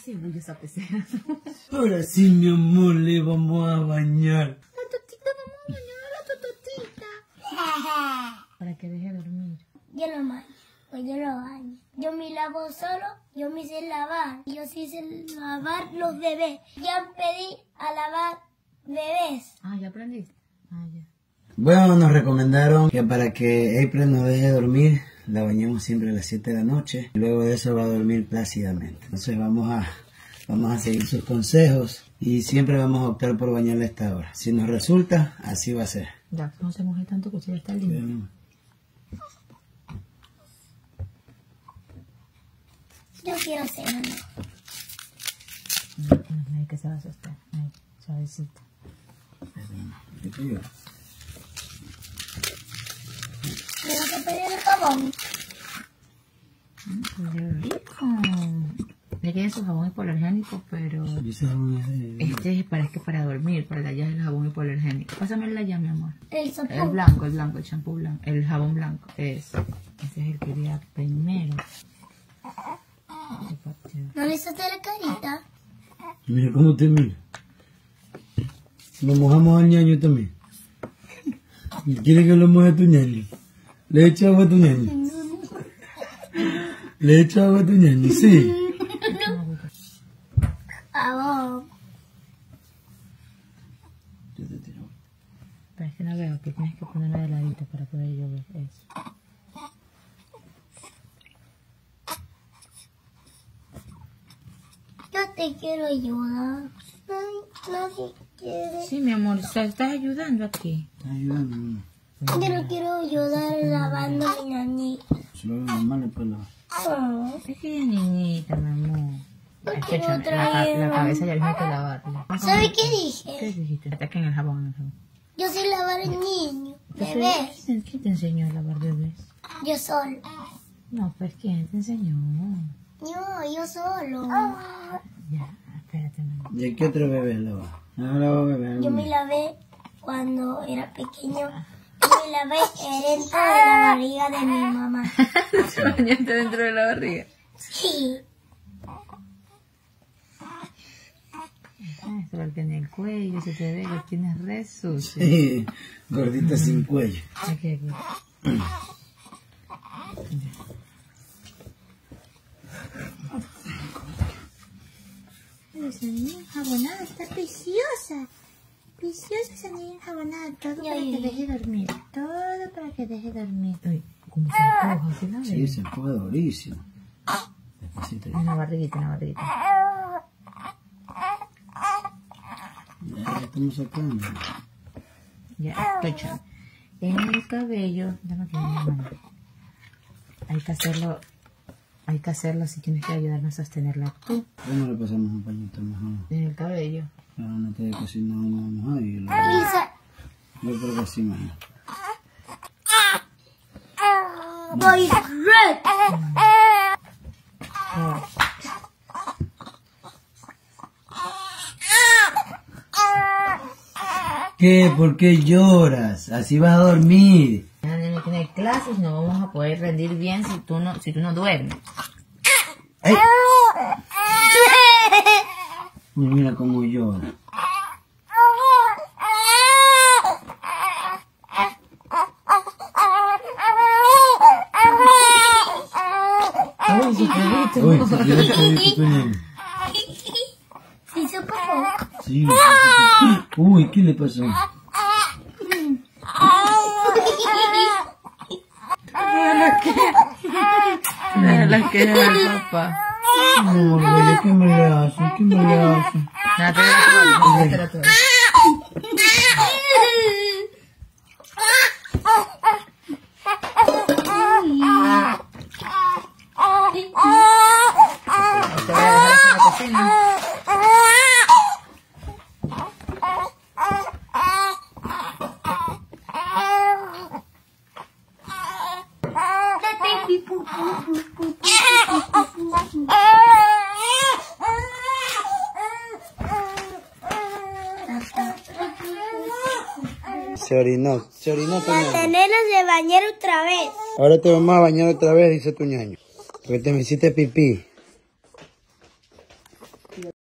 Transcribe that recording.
hace bulla esa pecera. Ahora sí, mi amor, le vamos a bañar. La totita, vamos a bañar a la totita. Para que deje de dormir. Yo lo baño, pues yo lo baño. Yo me lavo solo, yo me sé lavar. Yo sí sé lavar los bebés. Ya pedí a lavar bebés. Ah, ¿ya aprendiste? Ah, ya. Bueno, nos recomendaron que para que April no deje de dormir, la bañemos siempre a las 7 de la noche. Luego de eso va a dormir plácidamente. Entonces vamos a seguir sus consejos y siempre vamos a optar por bañarla a esta hora. Si nos resulta, así va a ser. Ya, no se moje tanto que usted ya está lindo. Yo quiero ser mamá. Ahí que se va a asustar. Ahí, suavecito. Quiero que pegue el jabón. ¡Qué rico! Le queda su jabón hipoalergénico, pero este es para dormir, para la llave del jabón hipoalergénico. Pásame la llave, mi amor. El champú. El blanco, el champú blanco, el jabón blanco. Ese es el que iría primero. ¿No le hiciste la carita? Mira cómo te mira. Lo mojamos al ñaño también. ¿Quieres que lo moje a tu ñaño? ¿Le echo agua a tu ñaño? ¿Le echo agua a tu ñaño? Sí. Jabón. Yo te tiro. Pero es que no veo, que tienes que ponerla de ladito para poder yo ver eso. Yo te quiero ayudar. Nadie quiere. Sí, mi amor, estás ayudando aquí. Está ayudando, mamá. Yo no quiero ayudar lavando a mi nanita. Solo la mamá le puede lavar. Oh, Es que ella es niñita, mi amor. no Es que quiero la traer. cabeza ya hay que lavarla. ¿Sabe qué ¿Qué dije? dijiste? Ataquen el jabón, Yo sé lavar el niño. Bebés. ¿Quién te enseñó a lavar bebés? Yo solo. No, pues ¿quién te enseñó? Yo solo. Ya, espérate, mi amor. ¿Y a qué otro bebé lava? No lava bebé. Yo me lavé cuando era pequeño. Yo me lavé dentro de la barriga de mi mamá. ¿Se bañaste dentro de la barriga? Sí. Ah, porque en el cuello se te ve que tienes re sucio. Sí, gordita sin cuello. Aquí. Esa niña enjabonada está preciosa. Preciosa esa niña enjabonada. Todo para que deje dormir. Todo para que deje dormir. Uy, ¿cómo se empuja? ¿Sí la ves? Sí, se empuja durísimo. Despacito. En la barriguita, Ya estamos sacando. Ya, estoy echando. En el cabello, dame aquí mi mano. Hay que hacerlo si tienes que ayudarme a sostenerla tú. ¿Cómo le pasamos un pañito mejor? En el cabello. Claro, no te que si no vamos a ir. Lisa. Yo creo que así mejor. Voy red. ¿Qué? ¿Por qué lloras? Así vas a dormir. Mañana no tiene clases, no vamos a poder rendir bien si tú no duermes. ¡Ay! Mira cómo llora. Uy, su perrito. Uy, se quiere que tu niño. Sí, se popó. Sí. Uy, ¿qué le pasó? Mira la que es el papá. No, güey, ¿qué me le hacen? ¿Qué me le hacen? Espera tú. Te voy a dejar hacer la cocina. Se orinó tu ñaño. Nena se bañar otra vez. Ahora te vamos a bañar otra vez, dice tu ñaño. Porque te me hiciste pipí.